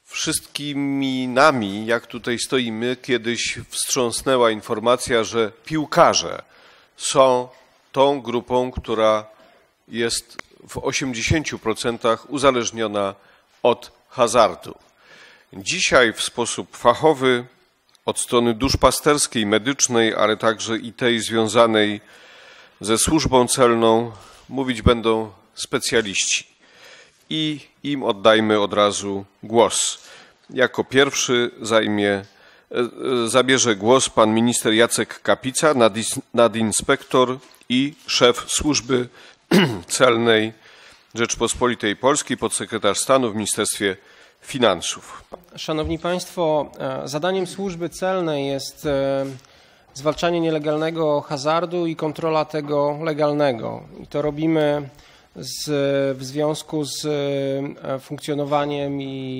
Wszystkimi nami, jak tutaj stoimy, kiedyś wstrząsnęła informacja, że piłkarze są tą grupą, która jest w 80% uzależniona od hazardu. Dzisiaj w sposób fachowy, od strony duszpasterskiej, medycznej, ale także i tej związanej ze służbą celną, mówić będą specjaliści. I im oddajmy od razu głos. Jako pierwszy zabierze głos pan minister Jacek Kapica, nadinspektor i szef Służby Celnej Rzeczypospolitej Polskiej, podsekretarz stanu w Ministerstwie Finansów. Szanowni Państwo, zadaniem Służby Celnej jest zwalczanie nielegalnego hazardu i kontrola tego legalnego. I to robimy w związku z funkcjonowaniem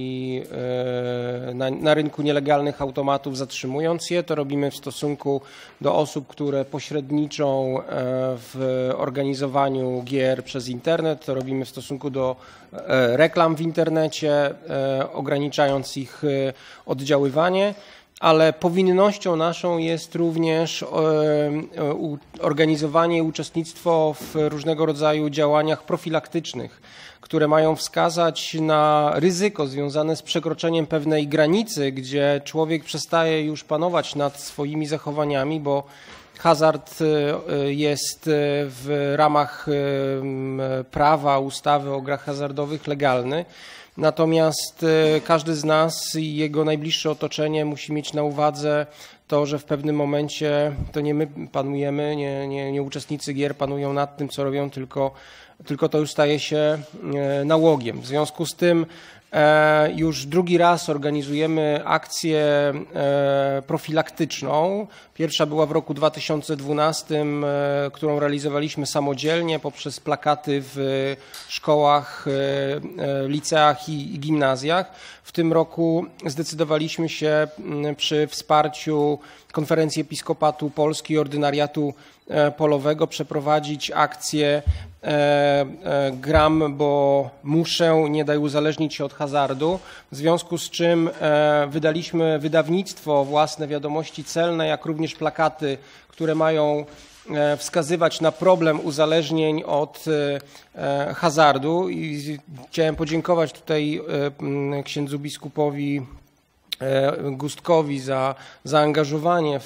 na rynku nielegalnych automatów, zatrzymując je. To robimy w stosunku do osób, które pośredniczą w organizowaniu gier przez internet. To robimy w stosunku do reklam w internecie, ograniczając ich oddziaływanie. Ale powinnością naszą jest również organizowanie i uczestnictwo w różnego rodzaju działaniach profilaktycznych, które mają wskazać na ryzyko związane z przekroczeniem pewnej granicy, gdzie człowiek przestaje już panować nad swoimi zachowaniami, bo hazard jest w ramach prawa, ustawy o grach hazardowych legalny. Natomiast każdy z nas i jego najbliższe otoczenie musi mieć na uwadze to, że w pewnym momencie to nie my panujemy, nie uczestnicy gier panują nad tym, co robią, tylko to już staje się nałogiem. W związku z tym już drugi raz organizujemy akcję profilaktyczną. Pierwsza była w roku 2012, którą realizowaliśmy samodzielnie poprzez plakaty w szkołach, liceach i gimnazjach. W tym roku zdecydowaliśmy się przy wsparciu Konferencji Episkopatu Polski i Ordynariatu Polowego przeprowadzić akcję Gram, bo muszę, nie daj uzależnić się od hazardu, w związku z czym wydaliśmy wydawnictwo własne Wiadomości Celne, jak również plakaty, które mają wskazywać na problem uzależnień od hazardu. I chciałem podziękować tutaj księdzu biskupowi Gustkowi za zaangażowanie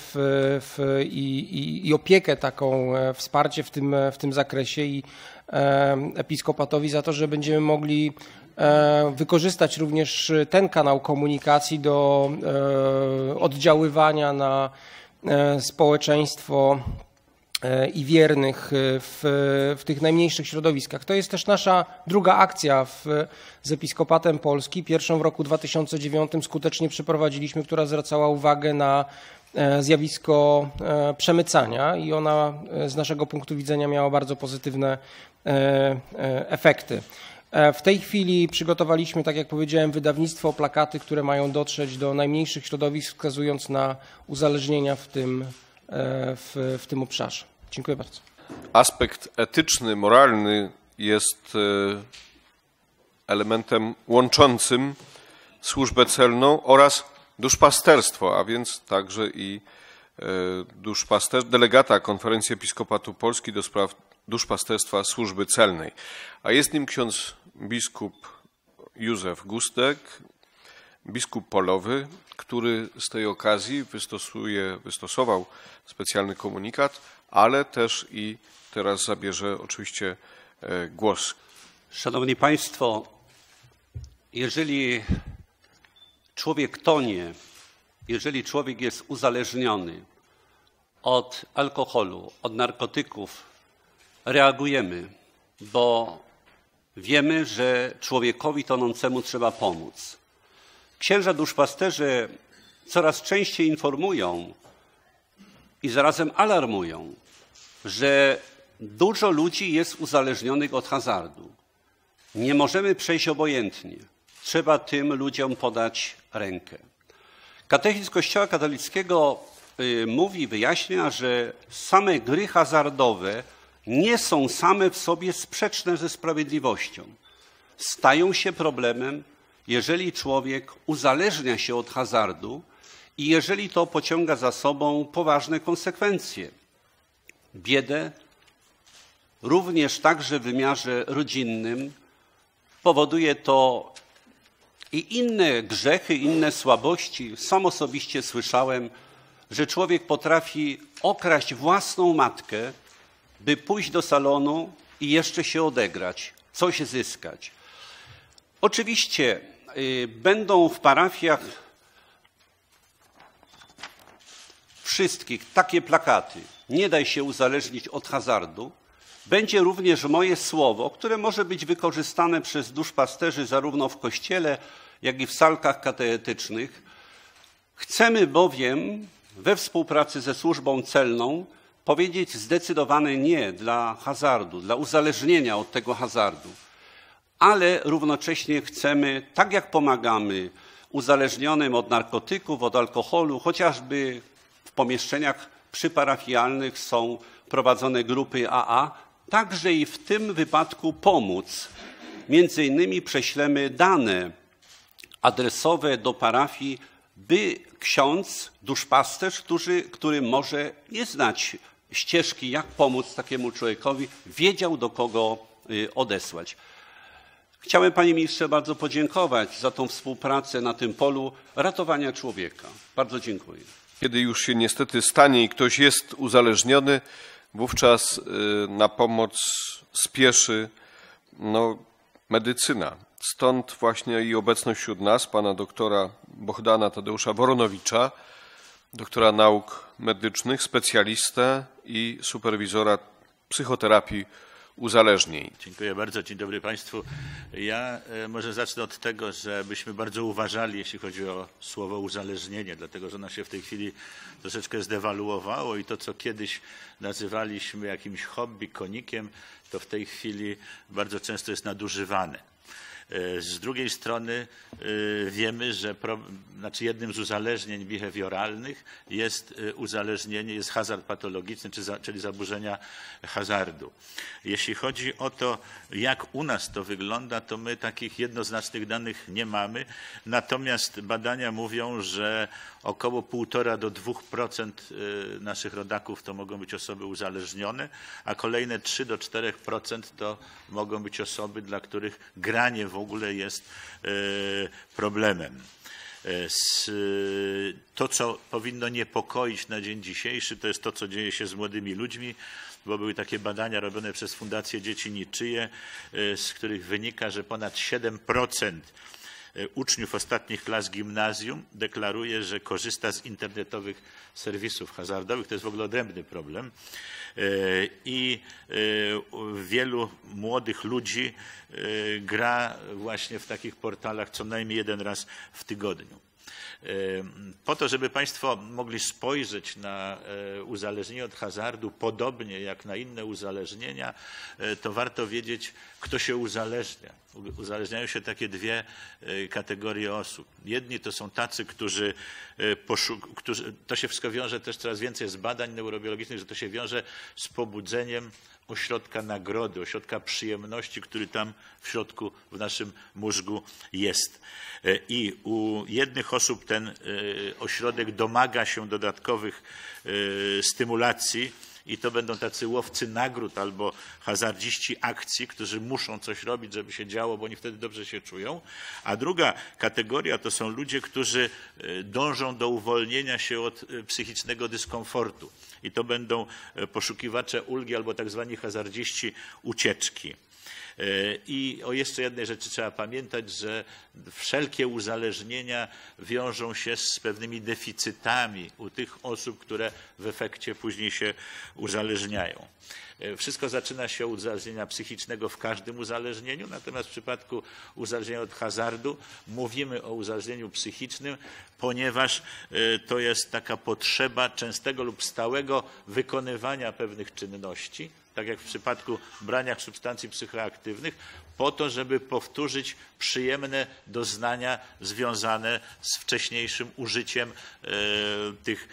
i opiekę taką, wsparcie w tym zakresie i episkopatowi za to, że będziemy mogli wykorzystać również ten kanał komunikacji do oddziaływania na społeczeństwo i wiernych w tych najmniejszych środowiskach. To jest też nasza druga akcja z Episkopatem Polski. Pierwszą w roku 2009 skutecznie przeprowadziliśmy, która zwracała uwagę na zjawisko przemycania i ona z naszego punktu widzenia miała bardzo pozytywne efekty. W tej chwili przygotowaliśmy, tak jak powiedziałem, wydawnictwo, plakaty, które mają dotrzeć do najmniejszych środowisk, wskazując na uzależnienia w tym obszarze. Dziękuję bardzo. Aspekt etyczny, moralny jest elementem łączącym służbę celną oraz duszpasterstwo, a więc także i delegata Konferencji Episkopatu Polski do spraw duszpasterstwa służby celnej. A jest nim ksiądz biskup Józef Gustek, biskup polowy, który z tej okazji wystosował specjalny komunikat, ale też i teraz zabierze oczywiście głos. Szanowni Państwo, jeżeli człowiek tonie, jeżeli człowiek jest uzależniony od alkoholu, od narkotyków, reagujemy, bo wiemy, że człowiekowi tonącemu trzeba pomóc. Księża duszpasterze coraz częściej informują i zarazem alarmują, że dużo ludzi jest uzależnionych od hazardu. Nie możemy przejść obojętnie. Trzeba tym ludziom podać rękę. Katechizm Kościoła katolickiego mówi, wyjaśnia, że same gry hazardowe nie są same w sobie sprzeczne ze sprawiedliwością. Stają się problemem, jeżeli człowiek uzależnia się od hazardu i jeżeli to pociąga za sobą poważne konsekwencje. Biedę, również także w wymiarze rodzinnym, powoduje to i inne grzechy, inne słabości. Sam osobiście słyszałem, że człowiek potrafi okraść własną matkę, by pójść do salonu i jeszcze się odegrać, coś zyskać. Oczywiście będą w parafiach wszystkich takie plakaty: nie daj się uzależnić od hazardu. Będzie również moje słowo, które może być wykorzystane przez duszpasterzy zarówno w kościele, jak i w salkach katechetycznych. Chcemy bowiem we współpracy ze służbą celną powiedzieć zdecydowane nie dla hazardu, dla uzależnienia od tego hazardu. Ale równocześnie chcemy, tak jak pomagamy uzależnionym od narkotyków, od alkoholu, chociażby w pomieszczeniach przyparafialnych są prowadzone grupy AA, także i w tym wypadku pomóc. Między innymi prześlemy dane adresowe do parafii, by ksiądz, duszpasterz, który może nie znać ścieżki, jak pomóc takiemu człowiekowi, wiedział, do kogo odesłać. Chciałem, panie ministrze, bardzo podziękować za tą współpracę na tym polu ratowania człowieka. Bardzo dziękuję. Kiedy już się niestety stanie i ktoś jest uzależniony, wówczas na pomoc spieszy medycyna. Stąd właśnie i obecność wśród nas pana doktora Bohdana Tadeusza Woronowicza, doktora nauk medycznych, specjalistę i superwizora psychoterapii uzależnień. Dziękuję bardzo. Dzień dobry państwu. Ja może zacznę od tego, żebyśmy bardzo uważali, jeśli chodzi o słowo uzależnienie, dlatego że ono się w tej chwili troszeczkę zdewaluowało i to, co kiedyś nazywaliśmy jakimś hobby, konikiem, to w tej chwili bardzo często jest nadużywane. Z drugiej strony wiemy, że jednym z uzależnień behawioralnych jest uzależnienie, jest hazard patologiczny, czyli zaburzenia hazardu. Jeśli chodzi o to, jak u nas to wygląda, to my takich jednoznacznych danych nie mamy, natomiast badania mówią, że około 1,5 do 2% naszych rodaków to mogą być osoby uzależnione, a kolejne 3 do 4% to mogą być osoby, dla których granie w ogóle jest problemem. To, co powinno niepokoić na dzień dzisiejszy, to jest to, co dzieje się z młodymi ludźmi, bo były takie badania robione przez Fundację Dzieci Niczyje, z których wynika, że ponad 7% uczniów ostatnich klas gimnazjum deklaruje, że korzysta z internetowych serwisów hazardowych. To jest w ogóle odrębny problem. I wielu młodych ludzi gra właśnie w takich portalach co najmniej 1 raz w tygodniu. Po to, żeby państwo mogli spojrzeć na uzależnienie od hazardu podobnie jak na inne uzależnienia, to warto wiedzieć, kto się uzależnia. Uzależniają się takie dwie kategorie osób. Jedni to są tacy, którzy to się wszystko wiąże, też coraz więcej jest badań neurobiologicznych, że to się wiąże z pobudzeniem ośrodka nagrody, ośrodka przyjemności, który tam w środku w naszym mózgu jest. I u jednych osób ten ośrodek domaga się dodatkowych stymulacji i to będą tacy łowcy nagród albo hazardziści akcji, którzy muszą coś robić, żeby się działo, bo oni wtedy dobrze się czują. A druga kategoria to są ludzie, którzy dążą do uwolnienia się od psychicznego dyskomfortu. I to będą poszukiwacze ulgi albo tak zwani hazardziści ucieczki. I o jeszcze jednej rzeczy trzeba pamiętać, że wszelkie uzależnienia wiążą się z pewnymi deficytami u tych osób, które w efekcie później się uzależniają. Wszystko zaczyna się od uzależnienia psychicznego w każdym uzależnieniu, natomiast w przypadku uzależnienia od hazardu mówimy o uzależnieniu psychicznym, ponieważ to jest taka potrzeba częstego lub stałego wykonywania pewnych czynności, tak jak w przypadku brania substancji psychoaktywnych, po to, żeby powtórzyć przyjemne doznania związane z wcześniejszym użyciem tych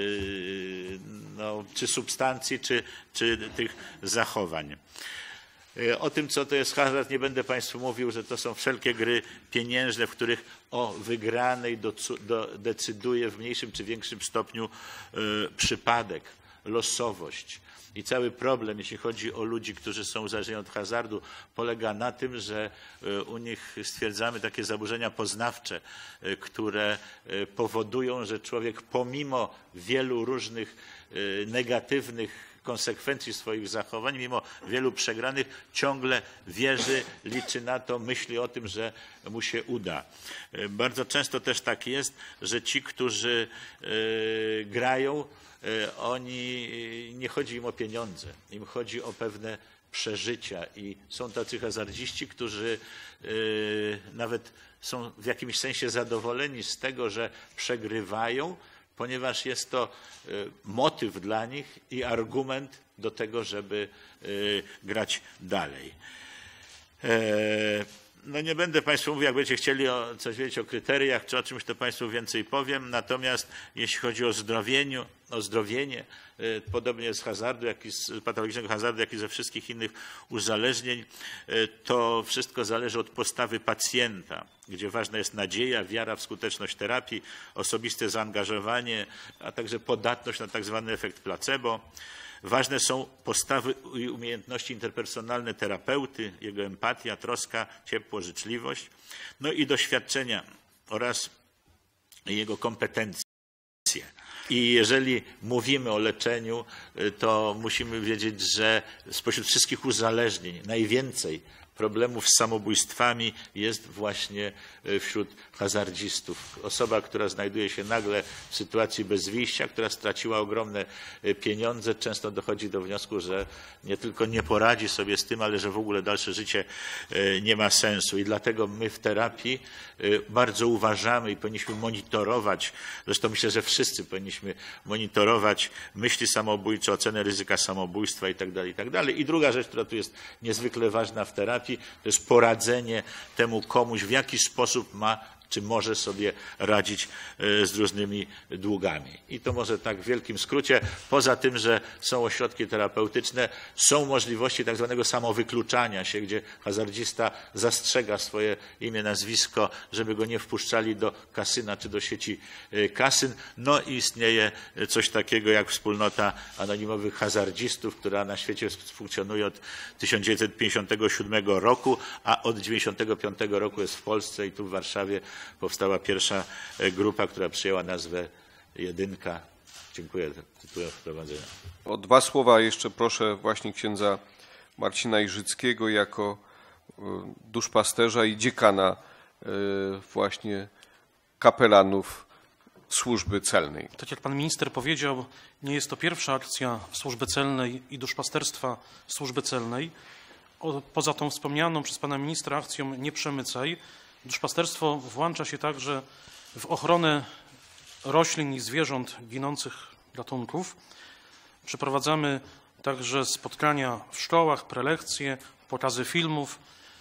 czy substancji, czy tych zachowań. O tym, co to jest hazard, nie będę Państwu mówił, że to są wszelkie gry pieniężne, w których o wygranej decyduje w mniejszym czy większym stopniu przypadek, losowość. I cały problem, jeśli chodzi o ludzi, którzy są uzależnieni od hazardu, polega na tym, że u nich stwierdzamy takie zaburzenia poznawcze, które powodują, że człowiek pomimo wielu różnych negatywnych konsekwencji swoich zachowań, mimo wielu przegranych, ciągle wierzy, liczy na to, myśli o tym, że mu się uda. Bardzo często też tak jest, że ci, którzy grają, oni, nie chodzi im o pieniądze, im chodzi o pewne przeżycia i są tacy hazardziści, którzy nawet są w jakimś sensie zadowoleni z tego, że przegrywają, ponieważ jest to motyw dla nich i argument do tego, żeby grać dalej. No nie będę Państwu mówił, jak będziecie chcieli coś wiedzieć o kryteriach czy o czymś, to Państwu więcej powiem. Natomiast jeśli chodzi o zdrowienie, podobnie z hazardu, jak i z patologicznego hazardu, jak i ze wszystkich innych uzależnień, to wszystko zależy od postawy pacjenta, gdzie ważna jest nadzieja, wiara w skuteczność terapii, osobiste zaangażowanie, a także podatność na tak zwany efekt placebo. Ważne są postawy i umiejętności interpersonalne terapeuty, jego empatia, troska, ciepło, życzliwość, no i doświadczenia oraz jego kompetencje. I jeżeli mówimy o leczeniu, to musimy wiedzieć, że spośród wszystkich uzależnień najwięcej problemów z samobójstwami jest właśnie wśród hazardzistów. Osoba, która znajduje się nagle w sytuacji bez wyjścia, która straciła ogromne pieniądze, często dochodzi do wniosku, że nie tylko nie poradzi sobie z tym, ale że w ogóle dalsze życie nie ma sensu. I dlatego my w terapii bardzo uważamy i powinniśmy monitorować, zresztą myślę, że wszyscy powinniśmy monitorować myśli samobójcze, ocenę ryzyka samobójstwa itd., itd. I druga rzecz, która tu jest niezwykle ważna w terapii, to jest poradzenie temu komuś, w jaki sposób ma czy może sobie radzić z różnymi długami. I to może tak w wielkim skrócie. Poza tym, że są ośrodki terapeutyczne, są możliwości tak zwanego samowykluczania się, gdzie hazardzista zastrzega swoje imię, nazwisko, żeby go nie wpuszczali do kasyna czy do sieci kasyn. No i istnieje coś takiego jak wspólnota anonimowych hazardzistów, która na świecie funkcjonuje od 1957 roku, a od 1995 roku jest w Polsce i tu w Warszawie powstała pierwsza grupa, która przyjęła nazwę Jedynka. Dziękuję za tytułem wprowadzenia. O dwa słowa jeszcze proszę właśnie księdza Marcina Iżyckiego jako duszpasterza i dziekana właśnie kapelanów służby celnej. Tak jak pan minister powiedział, nie jest to pierwsza akcja w służbie celnej i duszpasterstwa służby celnej. Poza tą wspomnianą przez pana ministra akcją Nie przemycaj, duszpasterstwo włącza się także w ochronę roślin i zwierząt ginących gatunków. Przeprowadzamy także spotkania w szkołach, prelekcje, pokazy filmów.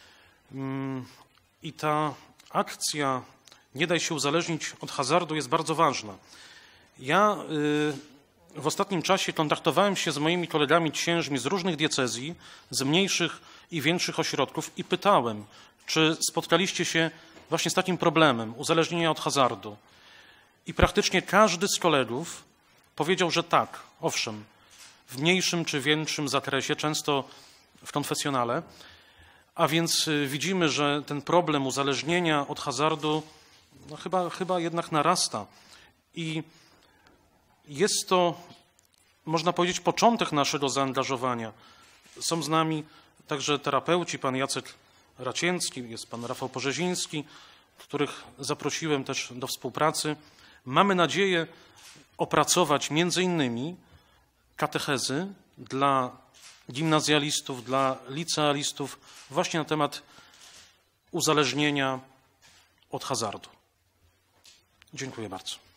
I ta akcja Nie daj się uzależnić od hazardu jest bardzo ważna. Ja w ostatnim czasie kontaktowałem się z moimi kolegami księżmi z różnych diecezji, z mniejszych i większych ośrodków i pytałem, czy spotkaliście się właśnie z takim problemem uzależnienia od hazardu. I praktycznie każdy z kolegów powiedział, że tak, owszem, w mniejszym czy większym zakresie, często w konfesjonale. A więc widzimy, że ten problem uzależnienia od hazardu no chyba jednak narasta. I jest to, można powiedzieć, początek naszego zaangażowania. Są z nami także terapeuci, pan Jacek Racięcki, jest pan Rafał Porzeziński, których zaprosiłem też do współpracy. Mamy nadzieję opracować między innymi katechezy dla gimnazjalistów, dla licealistów właśnie na temat uzależnienia od hazardu. Dziękuję bardzo.